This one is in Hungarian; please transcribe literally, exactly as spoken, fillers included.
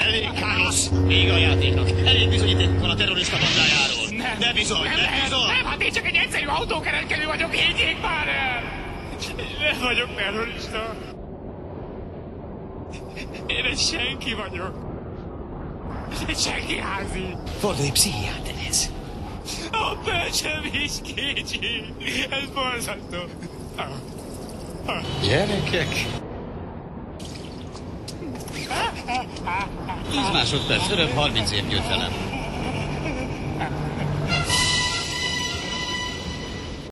Elég, Carlos! Vége a játéknak. Elég bizonyítékokkal a terrorista bandájáról. Nem, de bizony, nem, nem bizony! Nem, hát én csak egy egyszerű autókereskedő vagyok, higgyék már el! Nem vagyok terrorista. Én egy senki vagyok. Egy senki házi. Fordulj pszichiáter ez. A bölcsöm is kicsi. Ez borzasztó. Gyerekek. tíz másodperc, örök harminc év győzelem.